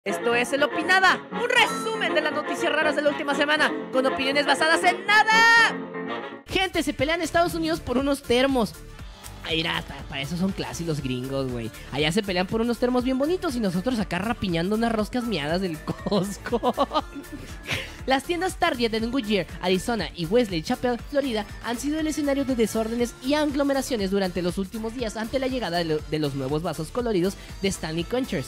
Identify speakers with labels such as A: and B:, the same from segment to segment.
A: Esto es El Opinada, un resumen de las noticias raras de la última semana, con opiniones basadas en nada. Gente, se pelean en Estados Unidos por unos termos. Ay, mira, para eso son clases los gringos, güey. Allá se pelean por unos termos bien bonitos y nosotros acá rapiñando unas roscas miadas del Costco. Las tiendas Target en Goodyear, Arizona y Wesley Chapel, Florida, han sido el escenario de desórdenes y aglomeraciones durante los últimos días ante la llegada de los nuevos vasos coloridos de Stanley Quenchers.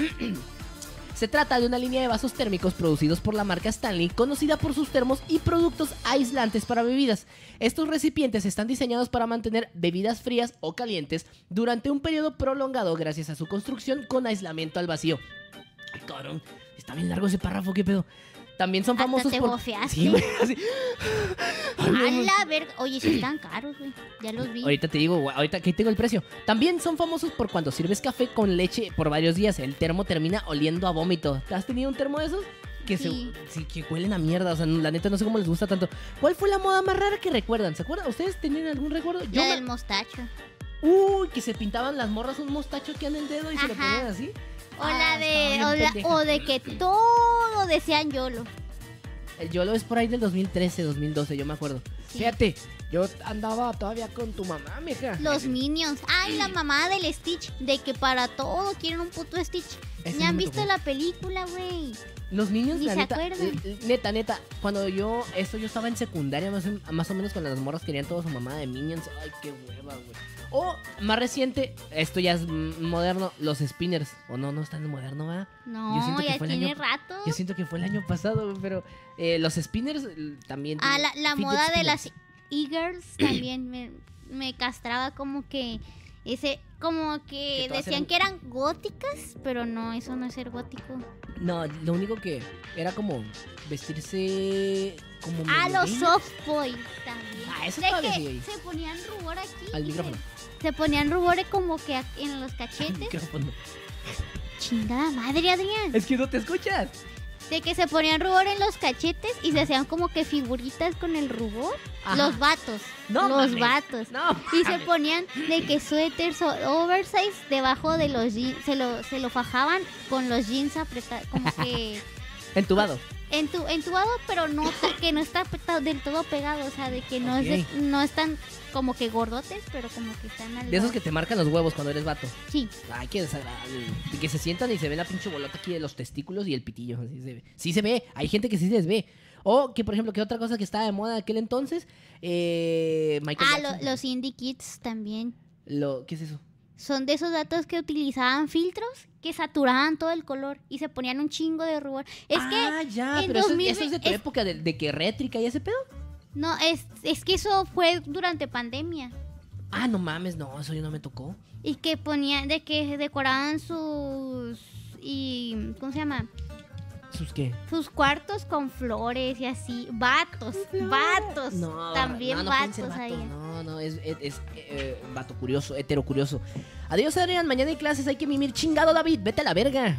A: Se trata de una línea de vasos térmicos producidos por la marca Stanley, conocida por sus termos y productos aislantes para bebidas. Estos recipientes están diseñados para mantener bebidas frías o calientes durante un periodo prolongado gracias a su construcción con aislamiento al vacío. Ay, cabrón, está bien largo ese párrafo, ¿qué pedo? También son famosos por...
B: bofeaste.
A: Sí, güey, así...
B: A la verga. Oye, sí están caros, güey. Ya los vi.
A: Ahorita te digo, güey, ahorita que tengo el precio. También son famosos por cuando sirves café con leche por varios días. El termo termina oliendo a vómito. ¿Has tenido un termo de esos? Que
B: Sí.
A: que huelen a mierda. O sea, la neta no sé cómo les gusta tanto. ¿Cuál fue la moda más rara que recuerdan? ¿Se acuerdan? ¿Ustedes tenían algún recuerdo?
B: La del mostacho.
A: Uy, que se pintaban las morras un mostacho que en el dedo y se lo
B: Ajá.
A: ponían así.
B: O la de.
A: estaba bien pendeja.
B: O de que todo decían YOLO.
A: El YOLO es por ahí del 2013, 2012, yo me acuerdo.
B: Sí.
A: Fíjate, yo andaba todavía con tu mamá, mija.
B: Los Minions. Ay, la mamá del Stitch. De que para todo quieren un puto Stitch.
A: Ese
B: ¿Ya
A: no
B: han
A: me
B: visto
A: tocó.
B: la película, güey?
A: Los niños,
B: Ni
A: la
B: se
A: neta,
B: acuerdan.
A: neta, cuando yo estaba en secundaria, más o menos cuando las morras querían toda su mamá de Minions. Ay, qué hueva, güey. O, más reciente, esto ya es moderno, los spinners. O no es tan moderno, ¿verdad?
B: No,
A: Yo siento que
B: ya
A: fue el
B: tiene
A: año-
B: rato.
A: Yo siento que fue el año pasado, güey, pero los spinners también...
B: Ah, la
A: fidget
B: moda de las
A: spinners.
B: e-girls también me castraba como que como que
A: Que todas
B: decían
A: eran-
B: que eran góticas, pero no, eso no es ser gótico.
A: No, lo único que era como vestirse como...
B: Ah,
A: medio
B: los
A: gamer.
B: soft boys también.
A: Ah, eso
B: De
A: todavía
B: que
A: sigue ahí.
B: se ponían rubor aquí.
A: Al
B: y
A: micrófono.
B: se ponían rubor como que en los
A: Al
B: cachetes.
A: micrófono.
B: Chingada madre, Adrián.
A: Es que no te escuchas.
B: De que se ponían rubor en los cachetes y se hacían como que figuritas con el rubor.
A: Ajá.
B: Los vatos.
A: No
B: los
A: mames.
B: vatos.
A: No,
B: Y se ponían de que suéteres oversize debajo de los jeans, se lo fajaban con los jeans apretados, como que
A: entubado.
B: entubado, pero no que no está del todo pegado, o sea, de que no
A: Ok.
B: no están como que gordotes, pero como que están al
A: De esos
B: lado.
A: que te marcan los huevos cuando eres vato.
B: Sí.
A: Ay, qué desagradable. Y que se sientan y se ve la pinche bolota aquí de los testículos y el pitillo. Así se ve. Sí se ve. Hay gente que sí les ve. O que, por ejemplo, que otra cosa que estaba de moda en aquel entonces, Michael Jackson.
B: Los indie kids también.
A: ¿Qué es eso?
B: Son de esos datos que utilizaban filtros que saturaban todo el color y se ponían un chingo de rubor. Es que
A: Ya,
B: en
A: pero eso,
B: 2020
A: eso es de tu época, de que rétrica y ese pedo.
B: no, es que eso fue durante pandemia.
A: Ah, no mames, no, eso ya no me tocó.
B: Y que ponían, de que decoraban ¿cómo se llama?
A: ¿Sus qué?
B: Sus cuartos con flores y así. Vatos, vatos.
A: No,
B: también
A: no pueden ser
B: vatos ahí.
A: No, es vato curioso, hetero curioso. Adiós, Adrián, mañana hay clases, hay que mimir. Chingado, David, vete a la verga.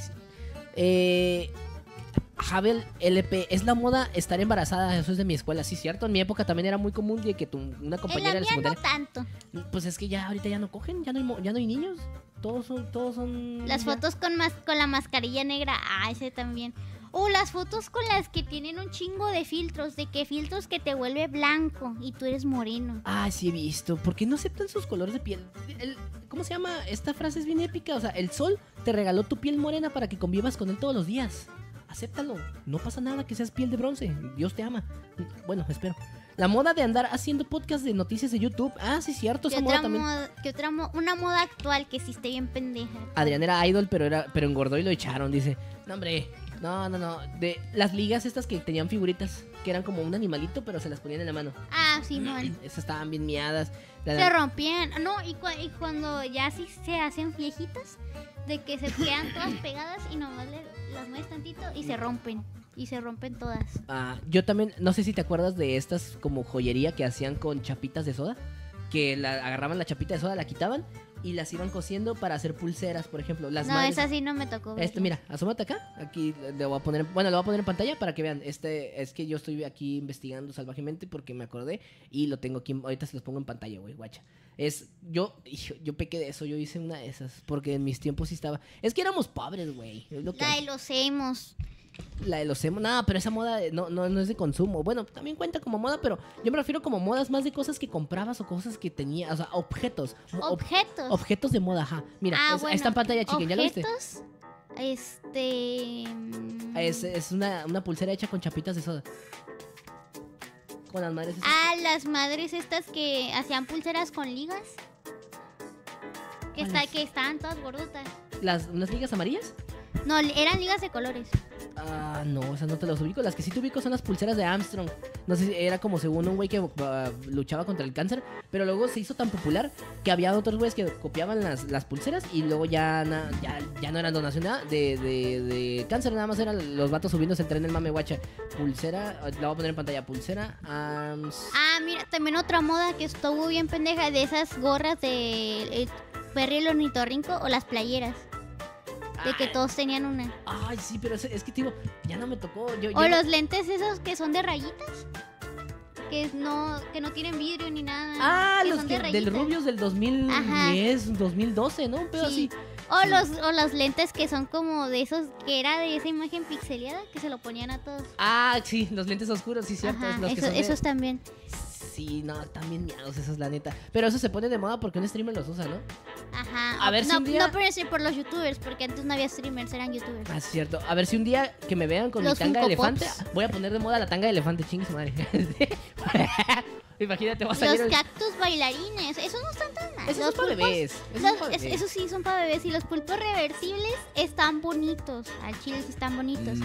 A: Javel LP, es la moda estar embarazada, eso es de mi escuela, sí, cierto. En mi época también era muy común de que una
B: En
A: compañera
B: la
A: de la
B: mía no
A: secundaria.
B: tanto.
A: Pues es que ya ahorita ya no cogen, ya no hay niños. Todos son.
B: Las
A: ya.
B: fotos con la mascarilla negra, ese también. O las fotos con las que tienen un chingo de filtros, de que filtros que te vuelve blanco y tú eres moreno.
A: Ah, sí he visto. ¿Por qué no aceptan sus colores de piel? ¿Cómo se llama? Esta frase es bien épica. O sea, el sol te regaló tu piel morena para que convivas con él todos los días. Acéptalo. No pasa nada que seas piel de bronce. Dios te ama. Bueno, espero. La moda de andar haciendo podcast de noticias de YouTube. Ah, sí, cierto. Esa moda también.
B: Una moda actual que sí esté bien pendeja.
A: Adrián era idol, pero engordó y lo echaron. Dice, no, hombre. No. De las ligas estas que tenían figuritas, que eran como un animalito, pero se las ponían en la mano.
B: Ah, Simón.
A: Esas estaban bien miadas.
B: Se rompían. No, y cuando ya sí se hacen viejitas, de que se quedan todas pegadas y nomás las mueves tantito y se rompen. Y se rompen todas.
A: Yo también, no sé si te acuerdas de estas como joyería que hacían con chapitas de soda. Que agarraban la chapita de soda, la quitaban y las iban cosiendo para hacer pulseras, por ejemplo. Las
B: No,
A: madres-
B: esa sí no me tocó. verla.
A: Mira, asómate acá. Aquí le voy a poner, bueno, lo voy a poner en pantalla para que vean. Es que yo estoy aquí investigando salvajemente porque me acordé y lo tengo aquí. Ahorita se los pongo en pantalla, güey, guacha. Yo pequé de eso, yo hice una de esas, porque en mis tiempos sí estaba... Es que éramos pobres, güey. Es lo que...
B: La de los emos.
A: La de los emo, nada, pero esa moda no es de consumo. Bueno, también cuenta como moda, pero yo me refiero como modas más de cosas que comprabas o cosas que tenías, o sea, objetos.
B: Objetos.
A: Objetos de moda, ajá. Mira,
B: Bueno,
A: está en pantalla, chiquen, ¿ya lo viste?
B: objetos,
A: Es una pulsera hecha con chapitas de soda. Con las madres esas.
B: las madres estas que hacían pulseras con ligas. Que estaban todas gordotas.
A: ¿Unas ligas amarillas?
B: No, eran ligas de colores.
A: Ah, no, esas no te las ubico. Las que sí te ubico son las pulseras de Armstrong. No sé si era como según un güey que luchaba contra el cáncer, pero luego se hizo tan popular que había otros güeyes que copiaban las pulseras y luego ya no eran donación nada de cáncer, nada más eran los vatos subiéndose el tren del mame guacha. Pulsera, la voy a poner en pantalla, pulsera
B: Mira, también otra moda que estuvo bien pendeja, de esas gorras de Perry el ornitorrinco o las playeras. De que todos tenían una.
A: Ay, sí, pero es que, tío, ya no me tocó.
B: O los lentes esos que son de rayitas. Que no tienen vidrio ni nada.
A: Los que del rubios del 2010, 2012, ¿no? Un pedo así.
B: O los lentes que son como de esos, que era de esa imagen pixeleada, que se lo ponían a todos.
A: Sí, los lentes oscuros, sí, cierto.
B: Esos también.
A: Sí, no, también miados esos, la neta. Pero eso se pone de moda porque un streamer los usa, ¿no?
B: Ajá.
A: A ver si un día...
B: No, pero es por los youtubers, porque antes no había streamers, eran youtubers.
A: Es cierto. A ver si un día que me vean con mi tanga de elefante, voy a poner de moda la tanga de elefante, chingue su madre. Imagínate, vas a salir...
B: Los cactus bailarines, esos no están tan mal.
A: Esos son para bebés.
B: Esos sí son para bebés. Y los pulpos reversibles están bonitos. Al chile sí están bonitos.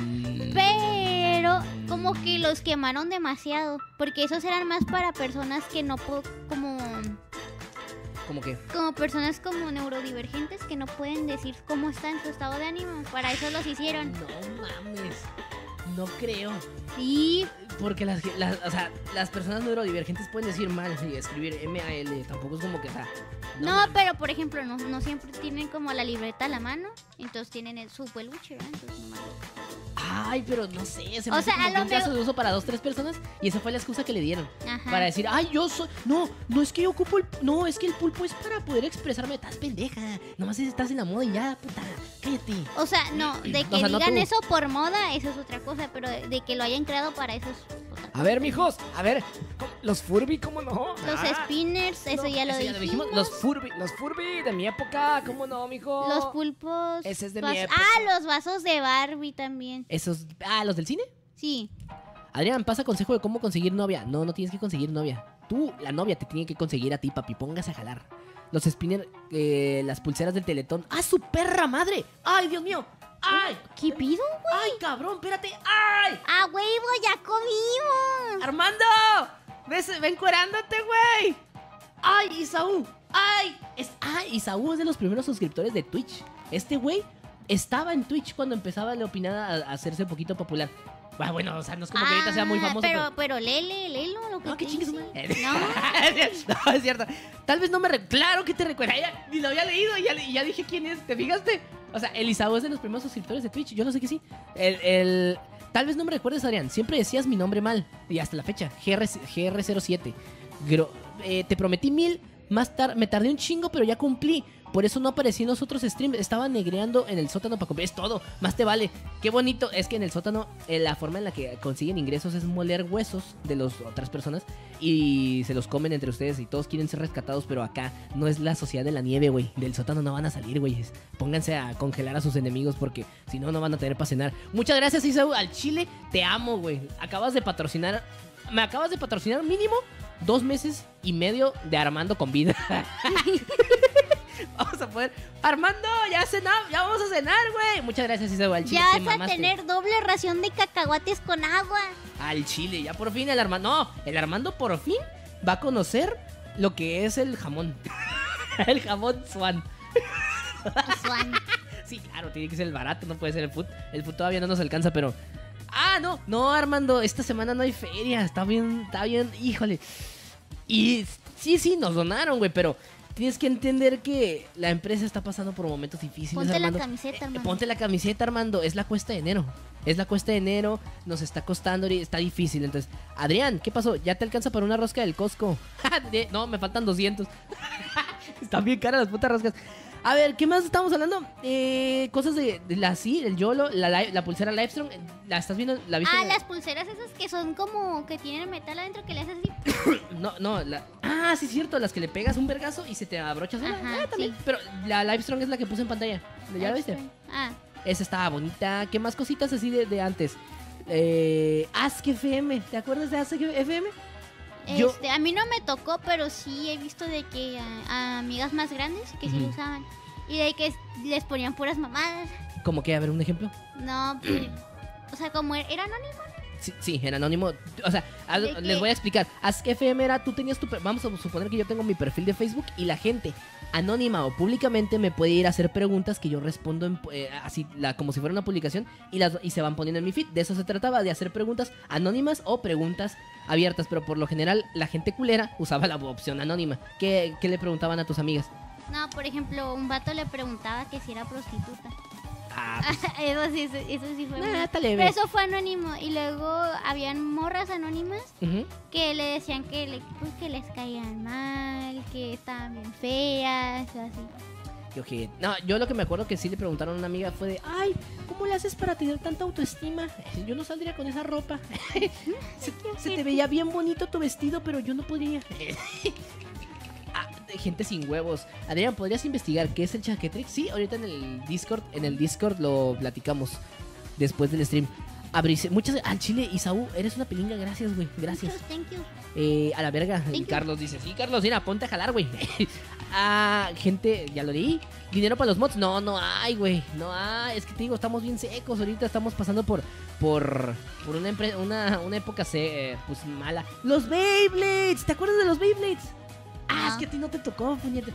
B: Pero como que los quemaron demasiado. Porque esos eran más para personas que no como...
A: ¿Cómo qué?
B: Como personas como neurodivergentes que no pueden decir cómo está en su estado de ánimo. Para eso los hicieron.
A: No mames. No creo.
B: Sí.
A: Porque las personas neurodivergentes pueden decir mal y escribir M-A-L. Tampoco es como que...
B: No, pero por ejemplo, no siempre tienen como la libreta a la mano. Entonces tienen su peluche, ¿verdad? Entonces nomás...
A: Ay, pero no sé, se me hace como un caso de uso para 2, 3 personas y esa fue la excusa que le dieron. Ajá. Para decir, yo soy... No es que yo ocupo no, es que el pulpo es para poder expresarme. Estás pendeja, nomás estás en la moda y ya, puta, cállate.
B: O sea, no, de que digan eso por moda, eso es otra cosa, pero de que lo hayan creado para eso es otra cosa.
C: A ver, mijos, los Furby, ¿cómo no?
B: Los spinners, eso ya lo dijimos.
C: Los Furby de mi época, ¿cómo no, mijo?
B: Los pulpos.
C: Ese es de mi época.
B: Los vasos de Barbie también.
A: Esos, ¿los del cine?
B: Sí.
A: Adrián, pasa consejo de cómo conseguir novia. No tienes que conseguir novia. Tú, la novia, te tiene que conseguir a ti, papi. Póngase a jalar. Los spinners, las pulseras del Teletón. ¡Ah, su perra madre! ¡Ay, Dios mío! ¡Ay!
B: ¿Qué pido, güey?
A: ¡Ay, cabrón! ¡Espérate! ¡Ay!
B: ¡Ah, huevo! ¡Ya comimos!
A: ¡Armando! ¡Ven cuerándote, güey! ¡Ay, Isaú! ¡Ay! Isaú es de los primeros suscriptores de Twitch. Este güey estaba en Twitch cuando empezaba la opinada a hacerse un poquito popular. Bueno, o sea, no es como que ahorita sea muy famoso.
B: Pero léelo lo que
A: qué chingues, man.
B: No,
A: es cierto. Tal vez no claro que te recuerda. Ni lo había leído y ya dije quién es. ¿Te fijaste? O sea, el Isaú es de los primeros suscriptores de Twitch. Yo lo sé que sí. Tal vez no me recuerdes, Adrián. Siempre decías mi nombre mal. Y hasta la fecha. GR07. Te prometí 1000. Más tarde, me tardé un chingo, pero ya cumplí. Por eso no aparecí en los otros streams. Estaba negreando en el sótano para comprar. Es todo, más te vale. Qué bonito. Es que en el sótano la forma en la que consiguen ingresos es moler huesos de las otras personas y se los comen entre ustedes y todos quieren ser rescatados. Pero acá no es la sociedad de la nieve, güey. Del sótano no van a salir, güeyes. Pónganse a congelar a sus enemigos porque si no, no van a tener para cenar. Muchas gracias, Isaú. Al chile te amo, güey. Me acabas de patrocinar mínimo 2 meses y medio de Armando con vida. Vamos a poder... Armando, ya vamos a cenar, güey. Muchas gracias, Isaú. Al chile
B: ya vas a tener doble ración de cacahuates con agua.
A: Al chile, ya por fin el Armando... No, el Armando por fin va a conocer lo que es el jamón. El jamón Swan.
B: Swan.
A: Sí, claro, tiene que ser el barato, no puede ser el food. El food todavía no nos alcanza, pero... No, Armando, esta semana no hay feria. Está bien, híjole. Y sí, nos donaron, güey, pero tienes que entender que la empresa está pasando por momentos difíciles,
B: Ponte
A: Armando.
B: la camiseta, Armando.
A: Ponte la camiseta, Armando, es la cuesta de enero. Es la cuesta de enero, nos está costando, está difícil. Entonces, Adrián, ¿qué pasó? ¿Ya te alcanza para una rosca del Costco? No, me faltan 200. Están bien caras las putas roscas. A ver, ¿qué más estamos hablando? Cosas de la sí, el YOLO, la pulsera Livestrong. ¿La estás viendo? ¿La viste?
B: Las pulseras esas que son como que tienen metal adentro que le haces así.
A: No. Sí, es cierto, las que le pegas un vergazo y se te abrocha sola.
B: Ajá,
A: También.
B: sí.
A: Pero la Livestrong es la que puse en pantalla. ¿Ya la viste? Esa estaba bonita. ¿Qué más cositas así de antes? Ask FM. ¿Te acuerdas de Ask FM?
B: A mí no me tocó, pero sí he visto de que a amigas más grandes que sí lo usaban. Y de que les ponían puras mamadas.
A: ¿Cómo que? A ver, un ejemplo.
B: No, pues, o sea, como era anónimo.
A: Sí, era anónimo. O sea, les voy a explicar. Ask FM era, tú tenías vamos a suponer que yo tengo mi perfil de Facebook y la gente anónima o públicamente me puede ir a hacer preguntas que yo respondo así, como si fuera una publicación y se van poniendo en mi feed. De eso se trataba, de hacer preguntas anónimas o preguntas abiertas, pero por lo general la gente culera usaba la opción anónima. ¿Qué le preguntaban a tus amigas?
B: No, por ejemplo, un vato le preguntaba que si era prostituta.
A: Pues,
B: eso sí fue bueno.
A: Pero
B: eso fue anónimo. Y luego habían morras anónimas que le decían que les caían mal, que estaban bien feas o así.
A: Yo lo que me acuerdo que sí le preguntaron a una amiga fue de, ay, ¿cómo le haces para tener tanta autoestima? Yo no saldría con esa ropa. se te veía bien bonito tu vestido, pero yo no podría. Gente sin huevos. Adrián, ¿podrías investigar qué es el Chaquetrix? Sí, ahorita en el Discord lo platicamos después del stream. Muchas al chile, Isaú, eres una pilinga, gracias, güey. Gracias.
B: Thank you.
A: A la verga. Y Carlos dice, sí, Carlos, mira, ponte a jalar, güey. Gente, ya lo leí. ¿Dinero para los mods? No hay, güey. No hay. Es que te digo, estamos bien secos. Ahorita estamos pasando por una época pues mala. Los Beyblades, ¿te acuerdas de los Beyblades? Es que a ti no te tocó, puñete.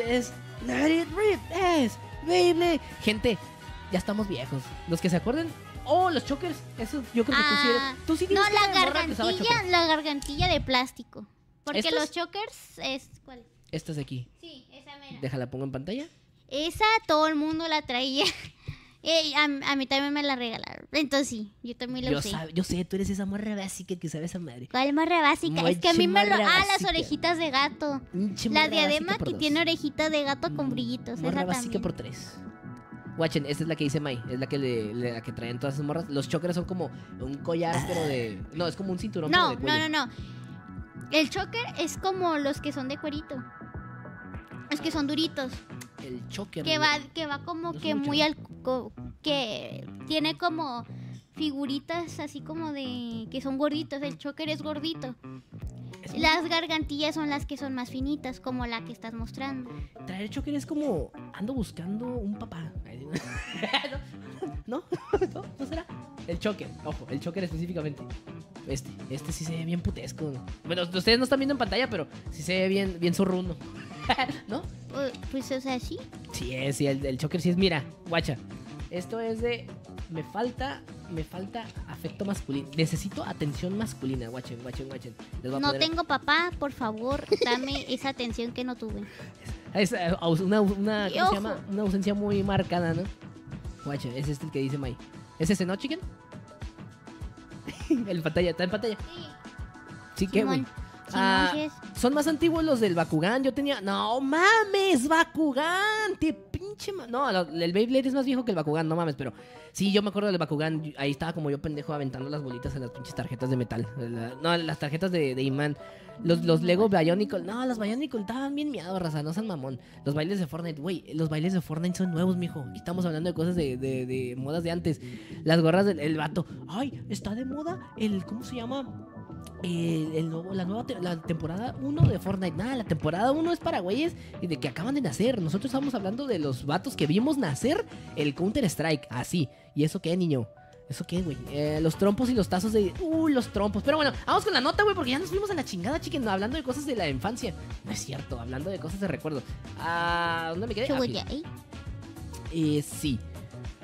A: Beyblade. Gente, ya estamos viejos. Los que se acuerden. Los chokers. Eso yo creo que tú sí.
B: No, la gargantilla de plástico. Porque
A: ¿Estos?
B: los chokers es... ¿Cuál?
A: Estas de aquí.
B: Sí, esa mera.
A: Déjala, pongo en pantalla.
B: Esa todo el mundo la traía. A mí también me la regalaron. Entonces sí, yo también la usé.
A: Yo sé, tú eres esa morra básica que sabes a madre.
B: ¿Cuál morra básica? Es que a mí las orejitas de gato. La diadema que tiene orejitas de gato con brillitos.
A: Morra
B: esa
A: básica
B: también.
A: por 3. Watchen, esta es la que dice Mai. Es la que la que traen todas esas morras. Los chokers son como un collar, pero de... No, es como un cinturón.
B: No. El choker es como los que son de cuerito. Los que son duritos.
A: El choker.
B: Que va como
A: no
B: que muy que tiene como figuritas así como de que son gorditos. El choker es gordito. Las gargantillas son las que son más finitas, como la que estás mostrando.
A: Traer choker es como ando buscando un papá. ¿No será? El choker, ojo, el choker específicamente. Este sí se ve bien putesco. Bueno, ustedes no están viendo en pantalla, pero sí se ve bien zorruno. ¿No?
B: Pues, o sea, sí.
A: Sí, el choker sí es, mira, guacha. Esto es de... Me falta afecto masculino. Necesito atención masculina, guachen.
B: No tengo papá, por favor, dame esa atención que no tuve.
A: Es ¿cómo se llama? Una ausencia muy marcada, ¿no? Guachen, es el que dice Mai. ¿Es ese, no, chicken? ¿Está en pantalla? Sí, ¿qué, güey? Son más antiguos los del Bakugan. Yo tenía... No mames, Bakugan. Te pinche... No, el Beyblade es más viejo que el Bakugan, no mames, pero... Sí, yo me acuerdo del Bakugan. Ahí estaba como yo pendejo aventando las bolitas en las pinches tarjetas de metal. Las tarjetas de imán. Los Lego Bionicle. No, los Bionicle estaban bien miados, raza. No sean mamón. Los bailes de Fortnite. Güey, los bailes de Fortnite son nuevos, mijo. Y estamos hablando de cosas de modas de antes. Las gorras del vato. Ay, está de moda ¿cómo se llama? La temporada 1 de Fortnite. Nada, la temporada 1 es para güeyes de que acaban de nacer. Nosotros estamos hablando de los vatos que vimos nacer el Counter-Strike. Así. ¿Y eso qué, niño? ¿Eso qué, güey? Los trompos y los tazos de... los trompos. Pero bueno, vamos con la nota, güey, porque ya nos fuimos a la chingada, chiquen. Hablando de cosas de la infancia. No es cierto, hablando de cosas de recuerdo. ¿Dónde me quedé? Sí.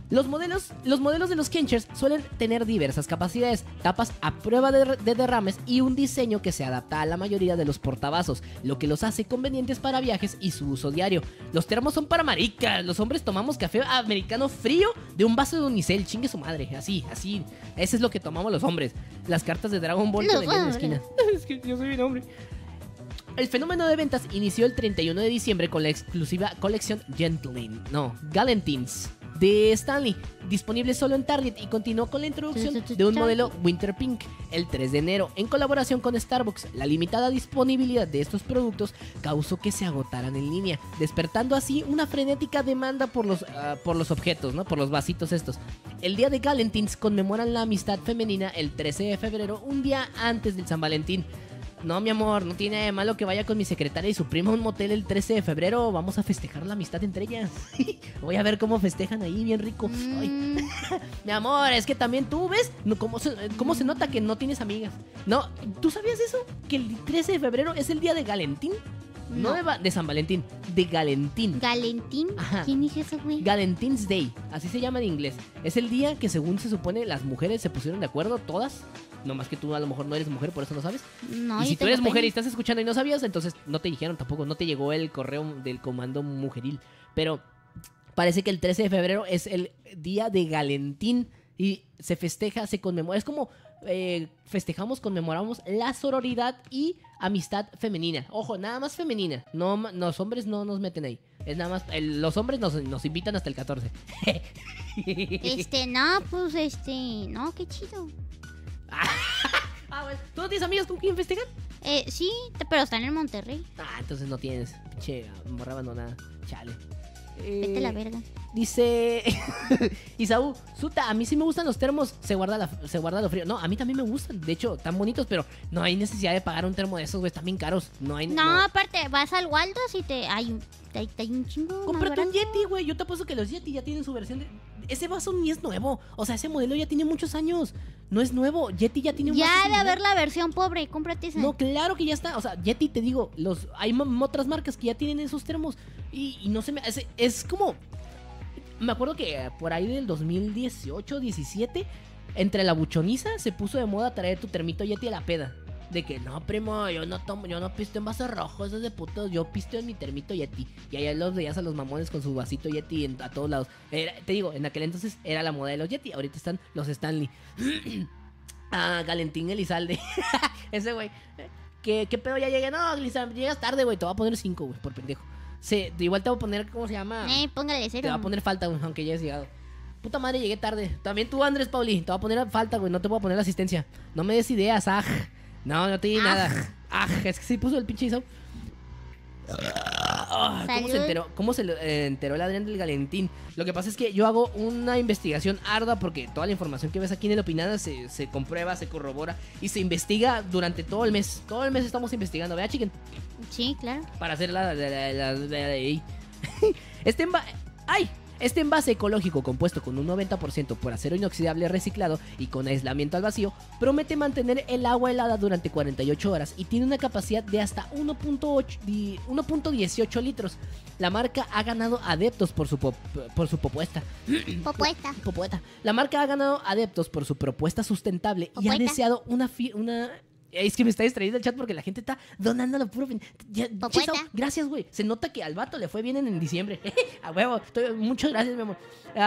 A: Los modelos de los Kenchers suelen tener diversas capacidades, tapas a prueba de derrames y un diseño que se adapta a la mayoría de los portavasos, lo que los hace convenientes para viajes y su uso diario. Los termos son para maricas, los hombres tomamos café americano frío de un vaso de unicel, chingue su madre, así, ese es lo que tomamos los hombres. Las cartas de Dragon Ball que vendían en la esquina. Es que yo soy un hombre. El fenómeno de ventas inició el 31 de diciembre con la exclusiva colección Galentines de Stanley, disponible solo en Target, y continuó con la introducción de un modelo Winter Pink el 3 de enero en colaboración con Starbucks. La limitada disponibilidad de estos productos causó que se agotaran en línea, despertando así una frenética demanda por los objetos, ¿no? Por los vasitos estos. El día de Galentines conmemoran la amistad femenina el 13 de febrero, un día antes del San Valentín. No, mi amor, no tiene de malo que vaya con mi secretaria y su prima a un motel el 13 de febrero. Vamos a festejar la amistad entre ellas. Voy a ver cómo festejan ahí, bien rico. Ay. Mi amor, es que también tú, ¿ves? ¿Cómo se nota que no tienes amigas? No, ¿tú sabías eso? Que el 13 de febrero es el día de Galentín. No de San Valentín, de Galentín.
B: ¿Galentín?
A: Ajá.
B: ¿Quién dice eso, güey?
A: Galentine's Day, así se llama en inglés. Es el día que, según se supone, las mujeres se pusieron de acuerdo, todas. No más que tú a lo mejor no eres mujer, por eso no sabes.
B: No,
A: Y
B: yo
A: si tú
B: tengo
A: eres mujer y
B: pene.
A: estás escuchando y no sabías, entonces no te dijeron tampoco, no te llegó el correo del comando mujeril. Pero parece que el 13 de febrero es el día de Galentín y se festeja, se conmemora. Es como festejamos, conmemoramos la sororidad y amistad femenina. Ojo, nada más femenina. No, los hombres no nos meten ahí. Es nada más, los hombres nos invitan hasta el 14.
B: No, qué chido.
A: Bueno. ¿Tú no tienes amigas con quién festejan?
B: Sí, pero están en Monterrey.
A: Entonces no tienes. Pinche morra abandonada. Chale.
B: Vete a la verga.
A: Dice Isaú, Suta, a mí sí me gustan los termos, se guarda lo frío. No, a mí también me gustan, de hecho, tan bonitos, pero no hay necesidad de pagar un termo de esos, güey, están bien caros. No,
B: Aparte, vas al Waldos y hay un chingo más
A: cómprate un
B: barato.
A: Yeti, güey. Yo te apuesto que los Yeti ya tienen su versión de... Ese vaso ni es nuevo. O sea, ese modelo ya tiene muchos años. No es nuevo. Yeti ya tiene un vaso
B: Ya de
A: similar.
B: haber la versión pobre, cómprate esa.
A: No, claro que ya está. O sea, Yeti, te digo, hay otras marcas que ya tienen esos termos. Y no se me... Es como... Me acuerdo que por ahí del 2018, 17, entre la buchoniza se puso de moda traer tu termito Yeti a la peda. De que no, primo, yo no pisteo en vaso rojo, eso es de putos, yo pisteo en mi termito Yeti. Y allá los veías a los mamones con su vasito Yeti a todos lados. Te digo, en aquel entonces era la moda de los Yeti, ahorita están los Stanley. Galentín Elizalde. Ese güey. ¿Qué pedo? Ya llegué. No, Elizalde, llegas tarde, güey, te voy a poner 5, güey, por pendejo. Igual te voy a poner, ¿cómo se llama?
B: Póngale 0.
A: Te va a poner falta, güey, aunque ya hayas llegado. Puta madre, llegué tarde. También tú, Andrés Pauli, te va a poner falta, güey. No te voy a poner asistencia. No me des ideas, No te di nada. Es que se puso el pinche Isau. ¿Cómo se enteró el Adrián del Galentín? Lo que pasa es que yo hago una investigación ardua porque toda la información que ves aquí en el Opinada se comprueba, se corrobora y se investiga durante todo el mes. Todo el mes estamos investigando, ¿verdad, chicken?
B: Sí, claro.
A: Para hacer Este envase ecológico compuesto con un 90% por acero inoxidable reciclado y con aislamiento al vacío promete mantener el agua helada durante 48 horas y tiene una capacidad de hasta 1.18 litros. La marca ha ganado adeptos por su propuesta. Popuesta. La marca ha ganado adeptos por su propuesta sustentable y ha deseado una... Es que me está distrayendo el chat porque la gente está donando lo puro. Gracias, güey. Se nota que al vato le fue bien en diciembre. A huevo. Muchas gracias, mi amor.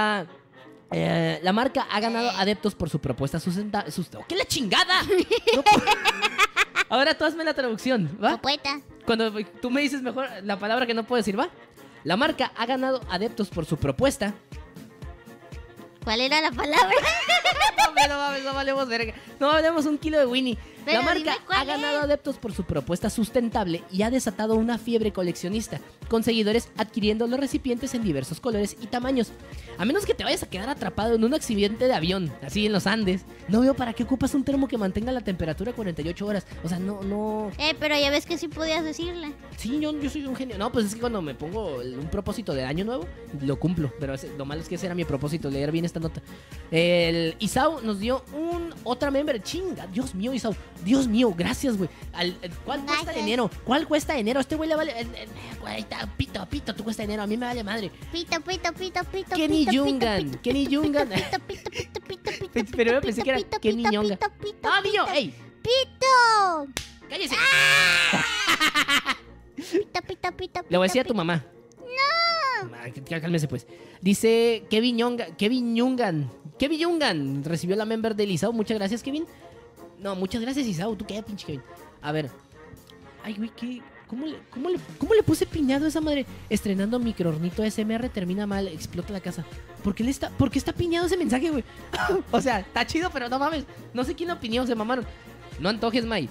A: La marca ha ganado adeptos por su propuesta sustentable. ¿Qué la chingada? No Ahora tú hazme la traducción, ¿va?
B: Popueta.
A: Cuando tú me dices mejor la palabra que no puedo decir, ¿va? La marca ha ganado adeptos por su propuesta.
B: ¿Cuál era la palabra?
A: No valemos verga. No valemos un kilo de Winnie.
B: Pero
A: La marca
B: dime cuál
A: ha ganado adeptos por su propuesta sustentable y ha desatado una fiebre coleccionista, con seguidores adquiriendo los recipientes en diversos colores y tamaños. A menos que te vayas a quedar atrapado en un accidente de avión, así en los Andes, no veo para qué ocupas un termo que mantenga la temperatura 48 horas. O sea, no...
B: Pero ya ves que sí podías decirle.
A: Sí, yo soy un genio. No, pues es que cuando me pongo un propósito de año nuevo, lo cumplo. Pero lo malo es que ese era mi propósito, leer bien esta nota. El Isau nos dio otra member. Chinga, Dios mío, Isau. Dios mío, gracias, güey. ¿Cuál cuesta
B: Gracias.
A: dinero? ¿Cuál cuesta dinero? A este güey le vale... ahí está, pito, tú cuesta dinero. A mí me vale madre.
B: Pito, pito, pito, pito.
A: Kenny
B: pito,
A: Jungan,
B: pito,
A: Kenny
B: pito,
A: Jungan.
B: Pito, pito, pito, pito, pito,
A: Pero yo
B: pito,
A: pensé que era
B: pito,
A: Kenny
B: pito,
A: Ñonga.
B: pito, pito,
A: ¡Ah, niño!
B: pito.
A: ¡Ey!
B: ¡Pito!
A: ¡Cállese!
B: Pito, pito, pito,
A: Le voy a decir a
B: pito,
A: tu mamá. ¡No! Cálmese, pues. Dice Kevin Jungan recibió la member de Isao. Muchas gracias, Kevin. No, muchas gracias, Isao. Tú qué, pinche Kevin. A ver. Ay, güey, ¿qué? ¿Cómo le puse piñado a esa madre? Estrenando microornito SMR, termina mal, explota la casa. ¿Por qué está piñado ese mensaje, güey? O sea, está chido, pero no mames. No sé quién lo opinó, se mamaron. No antojes, May.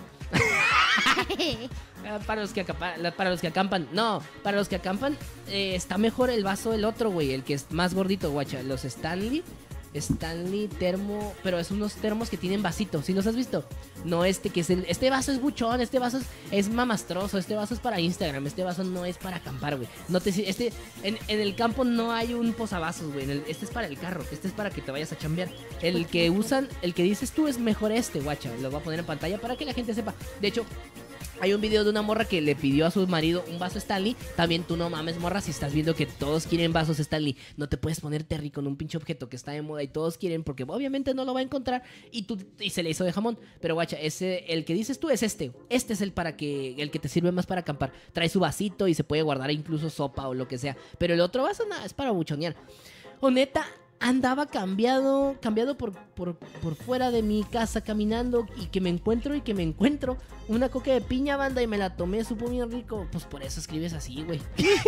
A: Para los que acampan. No, para los que acampan, está mejor el vaso del otro, güey. El que es más gordito, guacha. Los Stanley termo, pero es unos termos que tienen vasito. ¿Sí los has visto? No este que es este vaso es buchón, este vaso es mamastroso, este vaso es para Instagram, este vaso no es para acampar, güey. No te en el campo no hay un posavasos, güey. Este es para el carro, este es para que te vayas a chambear. El que dices tú es mejor este, guacha. Lo voy a poner en pantalla para que la gente sepa. De hecho, hay un video de una morra que le pidió a su marido un vaso Stanley. También tú no mames, morra, si estás viendo que todos quieren vasos Stanley. No te puedes poner Terry con un pinche objeto que está de moda y todos quieren, porque obviamente no lo va a encontrar y se le hizo de jamón. Pero guacha, el que dices tú es este. Este es el que te sirve más para acampar. Trae su vasito y se puede guardar incluso sopa o lo que sea. Pero el otro vaso, nada, es para buchonear. O neta, andaba cambiado por fuera de mi casa caminando y que me encuentro una coca de piña, banda, y me la tomé, supo bien rico. Pues por eso escribes así, güey.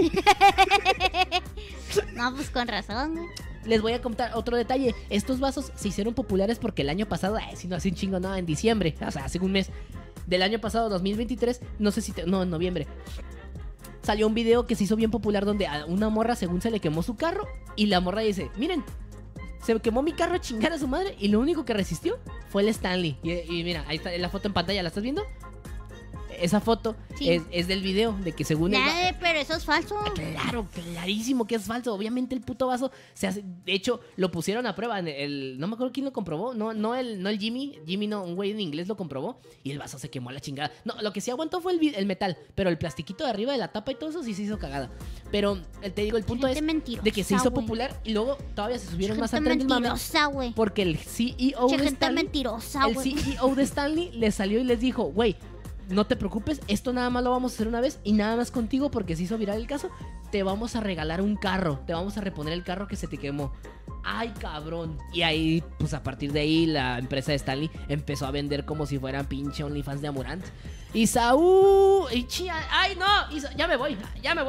B: No, pues con razón, güey.
A: Les voy a contar otro detalle. Estos vasos se hicieron populares porque el año pasado, si no hace un chingo, no, en diciembre, o sea, hace un mes del año pasado, 2023, no sé si no, en noviembre, salió un video que se hizo bien popular donde a una morra según se le quemó su carro y la morra dice, miren, se quemó mi carro a chingar a su madre y lo único que resistió fue el Stanley. Y mira, ahí está la foto en pantalla, ¿la estás viendo? Esa foto
B: sí.
A: es del video de que según
B: pero eso es falso.
A: Claro, clarísimo que es falso. Obviamente el puto vaso se hace. De hecho, lo pusieron a prueba. No me acuerdo quién lo comprobó. No el Jimmy. Jimmy no, un güey en inglés lo comprobó. Y el vaso se quemó a la chingada. No, lo que sí aguantó fue el metal. Pero el plastiquito de arriba de la tapa y todo eso sí se hizo cagada. Pero te digo, el punto es de que se hizo popular y luego todavía se subieron más al tren del mame.
B: Güey.
A: Porque el CEO de Stanley. El CEO de Stanley le salió y les dijo, güey, no te preocupes, esto nada más lo vamos a hacer una vez y nada más contigo porque se hizo viral el caso. Te vamos a regalar un carro, te vamos a reponer el carro que se te quemó. Ay, cabrón. Y ahí, pues a partir de ahí, la empresa de Stanley empezó a vender como si fueran pinche OnlyFans de Amurant. Y Saúl, ay no, ya me voy.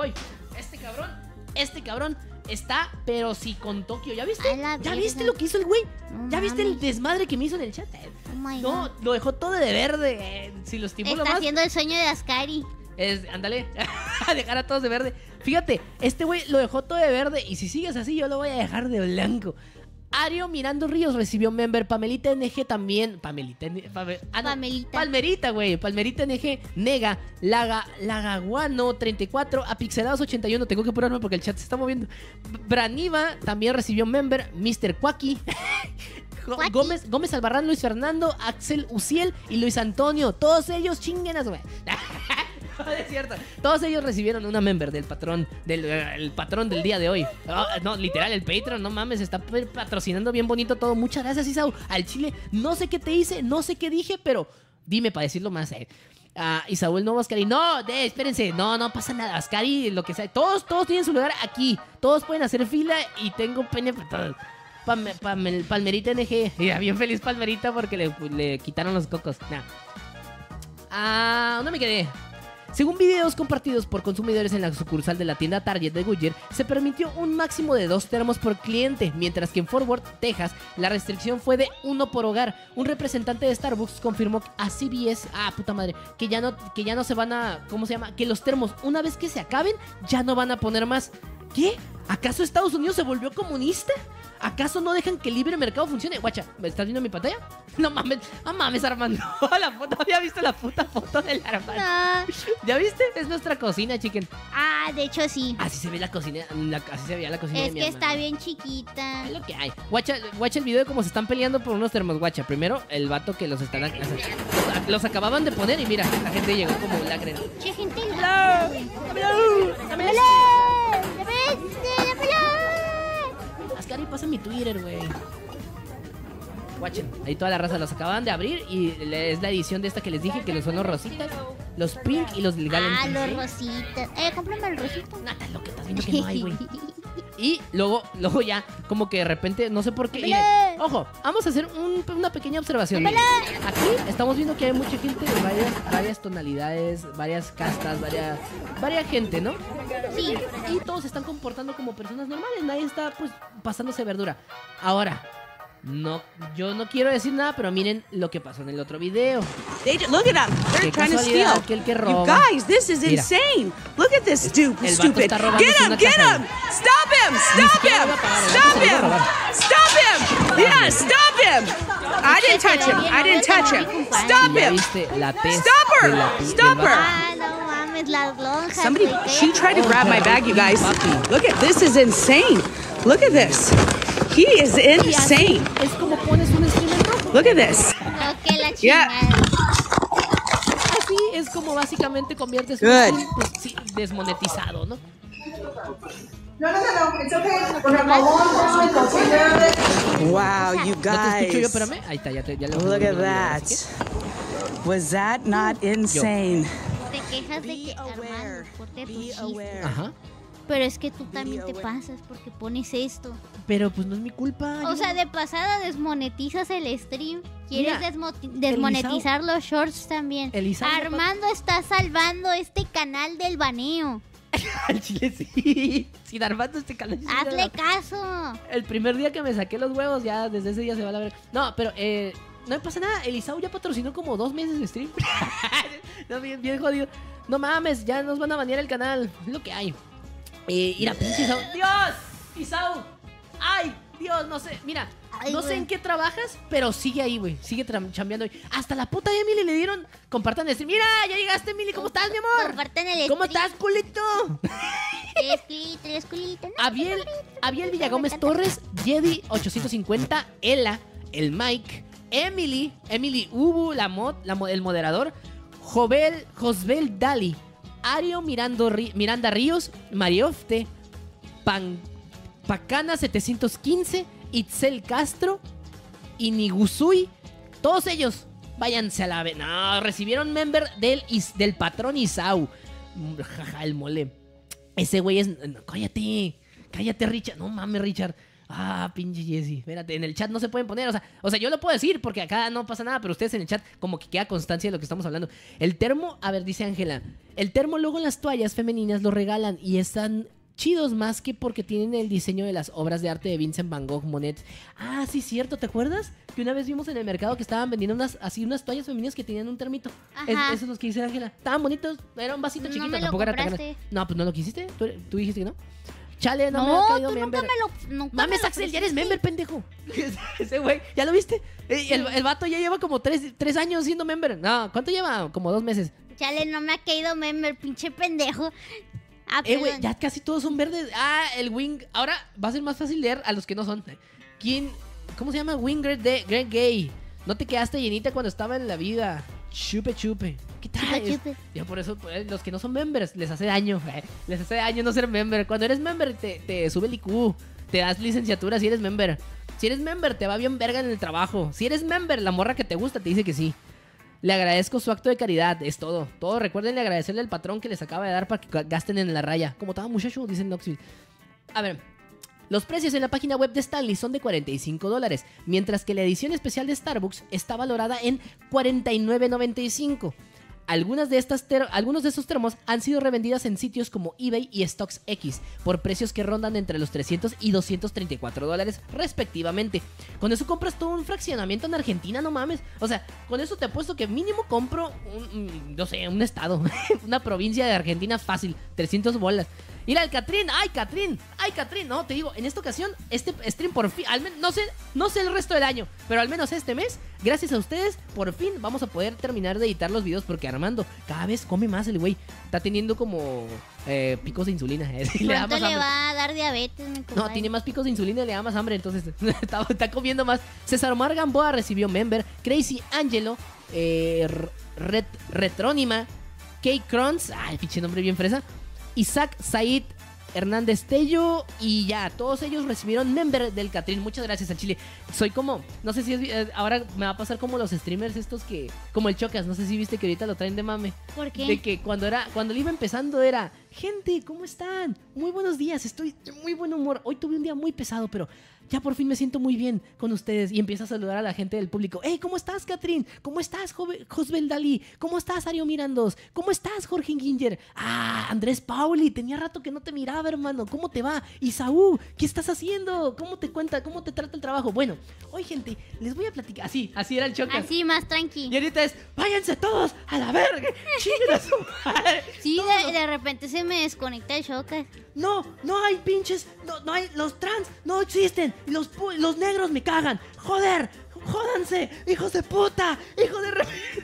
A: Este cabrón está, pero sí con Tokio. ¿Ya viste? ¿Ya viste lo que hizo el güey? ¿Ya viste el desmadre que me hizo en el chat? No, lo dejó todo de verde. Si lo estimulo
B: más. Está haciendo el sueño de Ascari.
A: Ándale, a dejar a todos de verde. Fíjate, este güey lo dejó todo de verde y si sigues así yo lo voy a dejar de blanco. Ario Mirando Ríos recibió member. Pamelita NG también. Palmerita, güey. Palmerita NG. Nega. Lagaguano 34. Apixelados 81. Tengo que apurarme porque el chat se está moviendo. Braniva también recibió member. Mr. Quacky. Gómez Albarrán, Luis Fernando, Axel Uciel y Luis Antonio. Todos ellos chinguenas, güey. No, es cierto. Todos ellos recibieron una member del patrón el patrón del día de hoy. No, literal, el Patreon, no mames, está patrocinando bien bonito todo. Muchas gracias, Isau. Al chile, no sé qué te hice, no sé qué dije, pero dime para decirlo más. Isaú el nuevo Ascari. No, espérense, no pasa nada. Ascari, lo que sea. Todos tienen su lugar aquí. Todos pueden hacer fila y tengo pene para todos. Palmerita NG. Ya, bien feliz Palmerita porque le quitaron los cocos. ¿Dónde me quedé? Según videos compartidos por consumidores en la sucursal de la tienda Target de Goodyear, se permitió un máximo de 2 termos por cliente, mientras que en Fort Worth, Texas, la restricción fue de 1 por hogar. Un representante de Starbucks confirmó a CBS, puta madre, que ya no se van a, ¿cómo se llama? Que los termos, una vez que se acaben, ya no van a poner más. ¿Qué? ¿Acaso Estados Unidos se volvió comunista? ¿Acaso no dejan que el libre mercado funcione? Guacha, ¿me estás viendo mi pantalla? No mames, Armando. La foto, ¿había visto la puta foto del Armando?
B: No.
A: ¿Ya viste? Es nuestra cocina, chicken.
B: Ah, de hecho sí.
A: Así se ve la cocina, así se veía la cocina de
B: Es
A: mi
B: que
A: hermano.
B: está bien chiquita.
A: Es lo que hay. Guacha el video de cómo se están peleando por unos termos, guacha. Primero, el vato que los están... Los acababan de poner y mira, la gente llegó como un lacre.
B: Che, gente.
A: ¡Dámelo! Ascari, pasa mi Twitter, güey. Guachen, ahí toda la raza los acaban de abrir y es la edición de esta que les dije, que son los rositas, los pink y los del Galentine.
B: Ah, los rositas. Cómprame el rosito.
A: Nada, lo que estás viendo que no hay, güey. Y luego ya, como que de repente, no sé por qué. Y ojo, vamos a hacer una pequeña observación. Miren, aquí estamos viendo que hay mucha gente de varias tonalidades, varias castas, varias gente, ¿no?
B: Sí.
A: Y todos se están comportando como personas normales. Nadie está, pues, pasándose verdura. Ahora, no, yo no quiero decir nada, pero miren lo que pasó en el otro video.
D: Look at them. They're
A: Qué
D: trying to
A: casualidad
D: steal.
A: que el que
D: You
A: roba.
D: guys, this is
A: Mira.
D: insane. Look at this
A: El vato
D: stupid.
A: está robando
D: Get him,
A: una
D: get
A: caja.
D: him. Stop him,
A: Ni
D: stop
A: siquiera
D: him.
A: iba a pagar, el vato
D: Stop
A: se lo iba a
D: him.
A: robar.
D: Stop him. Yeah, stop him. I didn't touch him. I didn't touch him. Stop
A: ¿Ya
D: him.
A: viste la test
D: Stop her.
A: de la-
D: Stop
A: del vato?
D: her.
B: Ah, no mames, las lonjas.
D: Somebody,
B: güey,
D: she
B: ¿qué?
D: tried to grab my bag, you guys.
A: Papi.
D: Look at this is insane. Look at this. He is
A: Y así
D: insane.
A: es como pones un streamer rojo.
D: Look at this.
B: No, que la
D: Yeah.
B: chingada.
A: Así es como básicamente conviertes un
D: Good.
A: stream, pues, sí, desmonetizado, ¿no?
E: No, it's okay. We're gonna go on for it. Take care of it.
D: Wow, you
A: No te escucho yo,
D: guys.
A: espérame. Ahí está, ya lo
D: Look at
A: lo-
D: that. Was that not insane?
B: Te quejas de
D: Be
B: que, Armando,
D: aware.
B: corte tu
D: Be
B: chiste.
D: aware.
A: Ajá.
B: Pero es que tú también te
D: aware.
B: pasas porque pones esto.
A: Pero pues no es mi culpa.
B: O
A: yo
B: sea,
A: no-
B: de pasada desmonetizas el stream. Quieres
A: Mira,
B: desmonetizar los shorts también.
A: Elisao ya
B: Armando está salvando este canal del baneo.
A: Al chile sí. Sin Armando este canal. sí,
B: Hazle
A: no.
B: caso.
A: El primer día que me saqué los huevos, ya desde ese día se va a la verga. No, pero no me pasa nada. Elisao ya patrocinó como 2 meses de stream. No, bien jodido. No mames, ya nos van a banear el canal. Es lo que hay. Mira, pinche Isao. ¡Dios! ¡Isao! ¡Ay! Dios, no sé. Mira,
B: Ay,
A: no sé
B: güey.
A: en qué trabajas, pero sigue ahí, güey. Sigue chambeando ahí. Hasta la puta de Emily le dieron. Compartan el stream. Mira, ya llegaste, Emily. ¿Cómo estás, mi amor?
B: Compartan el
A: ¿Cómo
B: stream.
A: estás, culito?
B: El esculito, ¿no?
A: Abiel Villagómez Torres, Jedi 850, Ela, el Mike, Emily Ubu, el moderador, Josbel Dali, Ario Miranda Ríos, Mariofte, Pacana 715, Itzel Castro, Inigusui, todos ellos, váyanse a la vez. No, recibieron member del patrón Isau. Jaja, el mole. Ese güey es... no, cállate, Richard. No mames, Richard. Ah, pinche Jesse. Espérate, en el chat no se pueden poner. O sea, yo lo puedo decir porque acá no pasa nada, pero ustedes en el chat como que queda constancia de lo que estamos hablando. El termo, a ver, dice Ángela. El termo luego en las toallas femeninas lo regalan y están chidos más que porque tienen el diseño de las obras de arte de Vincent Van Gogh, Monet. Ah, sí, cierto. ¿Te acuerdas? Que una vez vimos en el mercado que estaban vendiendo unas toallas femeninas que tenían un termito.
B: Ajá.
A: Esos los que dice Ángela. Estaban bonitos. Era un vasito
B: No
A: chiquito.
B: me lo
A: Tampoco era tan
B: compraste.
A: grande. No, pues no lo quisiste. ¿Tú dijiste que no? Chale, no, me
B: No,
A: ha caído
B: tú
A: member.
B: nunca me lo...
A: Mames, Axel, ya eres member, pendejo. Ese güey, ¿ya lo viste? El vato ya lleva como 3 años siendo member. No, ¿cuánto lleva? Como 2 meses.
B: Chale, no me ha caído member, pinche pendejo. Ah,
A: Güey,
B: perdón.
A: ya casi todos son verdes. Ah, el Wing. Ahora va a ser más fácil leer a los que no son. ¿Cómo se llama? Winger de Greg Gay. No te quedaste llenita cuando estaba en la vida. Chupe. ¿Qué tal?
B: Chupe.
A: Ya por eso, pues, los que no son members, les hace daño. Les hace daño no ser member. Cuando eres member, te sube el IQ. Te das licenciatura si eres member. Si eres member, te va bien verga en el trabajo. Si eres member, la morra que te gusta te dice que sí. Le agradezco su acto de caridad, es todo. Recuérdenle agradecerle al patrón que les acaba de dar para que gasten en la raya. Como estaba muchacho, dice Knoxville. A ver, los precios en la página web de Stanley son de $45, mientras que la edición especial de Starbucks está valorada en $49.95. Algunos de esos termos han sido revendidas en sitios como eBay y StocksX por precios que rondan entre los $300 y $234 respectivamente. Con eso compras todo un fraccionamiento en Argentina, no mames. O sea, con eso te apuesto que mínimo compro un estado, una provincia de Argentina fácil, 300 bolas. Mira el Catrín, ¡ay, Catrín! ¡Ay, Catrín! No, te digo, en esta ocasión, este stream por fin, al menos, no sé el resto del año, pero al menos este mes, gracias a ustedes, por fin vamos a poder terminar de editar los videos porque Armando cada vez come más el güey. Está teniendo como picos de insulina.
B: Pronto le va a dar diabetes, mi compadre.
A: No, tiene más picos de insulina y le da más hambre, entonces está comiendo más. César Omar Gamboa recibió member. Crazy Angelo, Retrónima, Kate Crons, ay, pinche nombre bien fresa. Isaac Said Hernández Tello y ya, todos ellos recibieron member del Catrín. Muchas gracias al Chile. Soy como, no sé si ahora me va a pasar como los streamers estos que, como el Chocas, no sé si viste que ahorita lo traen de mame.
B: ¿Por qué?
A: De que cuando le iba empezando era, gente, ¿cómo están? Muy buenos días, estoy de muy buen humor. Hoy tuve un día muy pesado, pero ya por fin me siento muy bien con ustedes. Y empieza a saludar a la gente del público. Hey, ¿cómo estás, Catrín? ¿Cómo estás, Josbel Dalí? ¿Cómo estás, Ario Mirandos? ¿Cómo estás, Jorge Ginger? Ah, Andrés Pauli, tenía rato que no te miraba, hermano. ¿Cómo te va? Isaú, ¿qué estás haciendo? ¿Cómo te trata el trabajo? Bueno, hoy, gente, les voy a platicar. Así era el Chocas.
B: Así, más tranqui.
A: Y ahorita es, váyanse todos a la verga. Chinguen a su madre.
B: Sí, de repente se me desconecta el Chocas.
A: No hay pinches, no hay, los trans no existen, los negros me cagan, joder, jódanse, hijos de puta, hijo de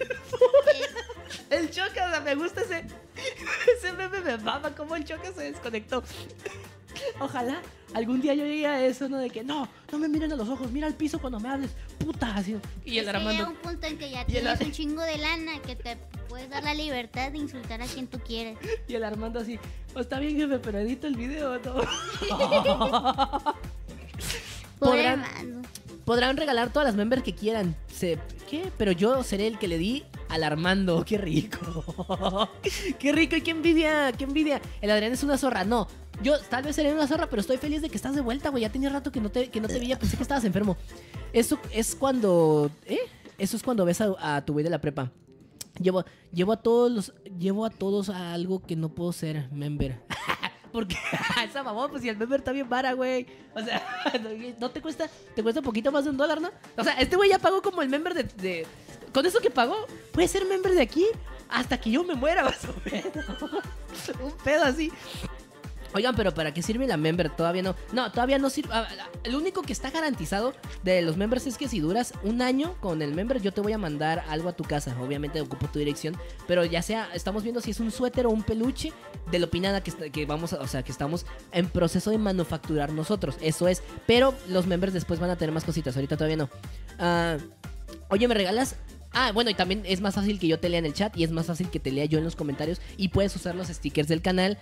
A: El Chocas, me gusta ese meme, me mama como el Chocas se desconectó. Ojalá algún día yo llegue a eso, ¿no? De que no me miren a los ojos, mira al piso cuando me hables, puta, así. Y el Armando.
B: Llega un punto en que ya tienes un chingo de lana que te puedes dar la libertad de insultar a quien tú quieres.
A: Y el Armando así, oh, está bien, jefe, pero edito el video, ¿no?
B: Pobre Armando.
A: Podrán regalar todas las members que quieran. ¿Qué? Pero yo seré el que le di al Armando. ¡Qué rico! ¡Qué rico! Y qué envidia, qué envidia. El Adrián es una zorra. No, yo tal vez seré una zorra, pero estoy feliz de que estás de vuelta, güey. Ya tenía rato que no te veía. Pensé que estabas enfermo. Eso es cuando... Eso es cuando ves a tu güey de la prepa. Llevo a todos a algo que no puedo ser member. Porque esa mamón, pues si el member está bien vara, güey. O sea, no te cuesta poquito más de $1, ¿no? O sea, este güey ya pagó como el member de... Con eso que pagó, puede ser member de aquí hasta que yo me muera, más o menos. Un pedo así. Oigan, pero ¿para qué sirve la member? Todavía no. No, todavía no sirve. Lo único que está garantizado de los members es que si duras un año con el member, yo te voy a mandar algo a tu casa. Obviamente ocupo tu dirección, pero ya sea, estamos viendo si es un suéter o un peluche de la opinada que vamos a, o sea, que estamos en proceso de manufacturar nosotros. Eso es. Pero los members después van a tener más cositas. Ahorita todavía no. Oye, ¿me regalas? Bueno, y también es más fácil que yo te lea en el chat y es más fácil que te lea yo en los comentarios y puedes usar los stickers del canal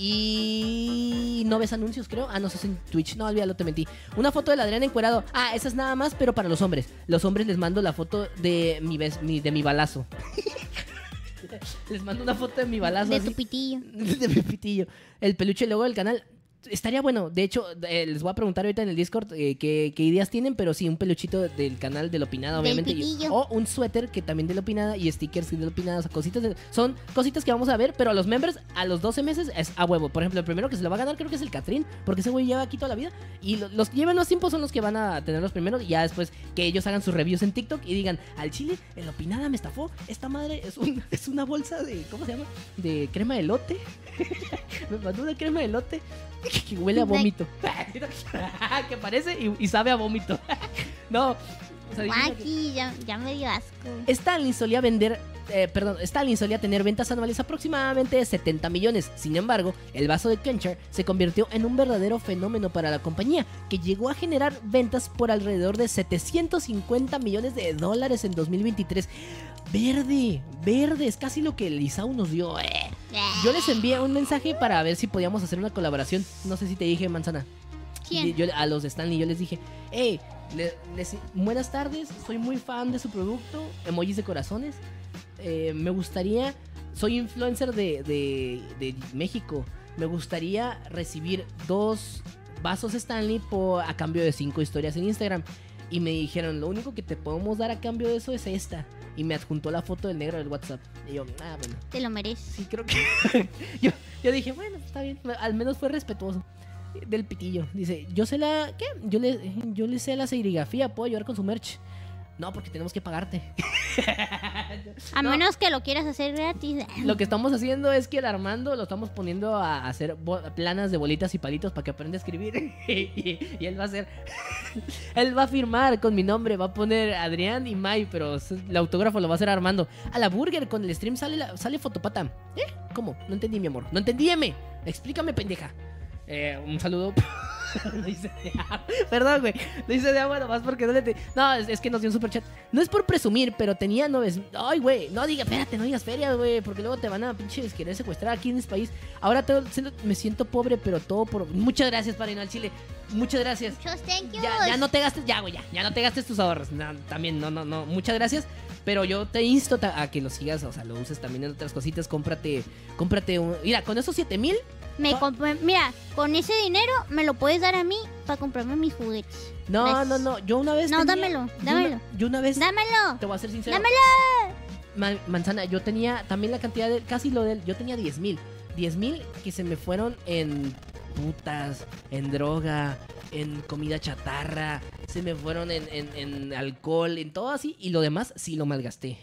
A: y no ves anuncios, creo. No sé si en Twitch. No, olvídalo, te mentí. Una foto del Adrián encuerado. Esa es nada más, pero para los hombres. Los hombres les mando la foto de mi balazo. Les mando una foto de mi balazo.
B: De
A: así.
B: tu pitillo.
A: De mi pitillo. El peluche luego del canal. Estaría bueno, de hecho, les voy a preguntar ahorita en el Discord qué ideas tienen, pero sí, un peluchito del canal de la opinada, obviamente. O un suéter que también de la opinada y stickers de la opinada, o sea, son cositas que vamos a ver, pero a los members, a los 12 meses, es a huevo. Por ejemplo, el primero que se lo va a ganar creo que es el Catrín, porque ese güey lleva aquí toda la vida. Y los que llevan más tiempo son los que van a tener los primeros, y ya después que ellos hagan sus reviews en TikTok y digan, al chile, el opinada me estafó, esta madre es una bolsa de, ¿cómo se llama? De crema de elote. Me mandó una crema de elote que huele a vómito. Que parece y sabe a vómito. No. O sea,
B: Guaki, ya me dio asco.
A: Stalin solía tener ventas anuales aproximadamente de 70 millones. Sin embargo, el vaso de Kencher se convirtió en un verdadero fenómeno para la compañía, que llegó a generar ventas por alrededor de $750 millones en 2023. Verde, es casi lo que el Isao nos dio. Yo les envié un mensaje para ver si podíamos hacer una colaboración. No sé si te dije, Manzana.
B: ¿Quién?
A: A los de Stanley yo les dije, hey, buenas tardes, soy muy fan de su producto, emojis de corazones. Me gustaría, soy influencer de México, me gustaría recibir 2 vasos Stanley a cambio de 5 historias en Instagram. Y me dijeron, lo único que te podemos dar a cambio de eso es esta. Y me adjuntó la foto del negro del WhatsApp. Y yo, bueno.
B: Te lo mereces.
A: Sí, creo que... yo dije, bueno, está bien. Al menos fue respetuoso. Del pitillo. Dice, yo le sé la serigrafía, puedo ayudar con su merch. No, porque tenemos que pagarte.
B: A
A: No.
B: menos que lo quieras hacer gratis.
A: Lo que estamos haciendo es que el Armando lo estamos poniendo a hacer planas de bolitas y palitos para que aprenda a escribir. y él va a hacer... él va a firmar con mi nombre, va a poner Adrián y May, pero el autógrafo lo va a hacer Armando. A la Burger con el stream sale Fotopata. ¿Cómo? No entendí, mi amor. No entendíame. Explícame, pendeja. Un saludo. No hice de agua. Perdón, güey. No hice de agua nomás porque no le... No, es que nos dio un superchat. No es por presumir, pero tenía 9... Ay, güey. No digas, espérate, no digas feria, güey. Porque luego te van a pinches querer secuestrar aquí en este país. Ahora me siento pobre, pero todo por... Muchas gracias, Padrino al Chile. Muchas gracias.
B: Muchos thank yous.
A: Ya no te gastes, ya, güey, ya no te gastes tus ahorros. No, también, no. Muchas gracias. Pero yo te insto a que lo sigas, o sea, lo uses también en otras cositas. Cómprate un... Mira, con esos 7,000...
B: Mira, con ese dinero me lo puedes dar a mí para comprarme mis juguetes.
A: No,
B: Gracias.
A: no. Yo una vez
B: No,
A: tenía...
B: dámelo.
A: Yo una vez...
B: ¡Dámelo!
A: Te voy a ser sincero.
B: ¡Dámelo!
A: Manzana, yo tenía también la cantidad de... Casi lo de... Yo tenía 10,000. 10,000 que se me fueron en putas, en droga, en comida chatarra. Se me fueron en alcohol, en todo así. Y lo demás sí lo malgasté.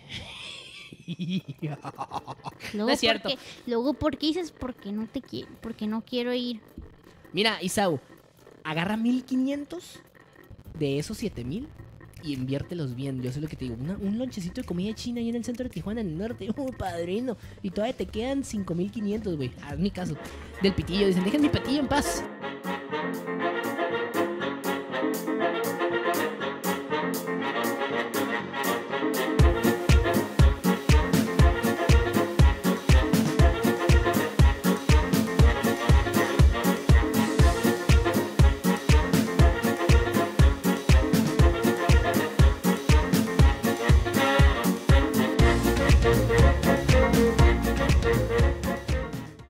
B: Luego,
A: No es cierto.
B: Luego, ¿por qué dices? Porque no te quiero, porque no quiero ir.
A: Mira, Isau, agarra 1,500 de esos 7,000 y inviértelos bien. Yo sé lo que te digo. Un lonchecito de comida china ahí en el centro de Tijuana, en el norte. Padrino. Y todavía te quedan 5,500, güey. Haz mi caso. Del pitillo. Dicen, dejen mi pitillo en paz.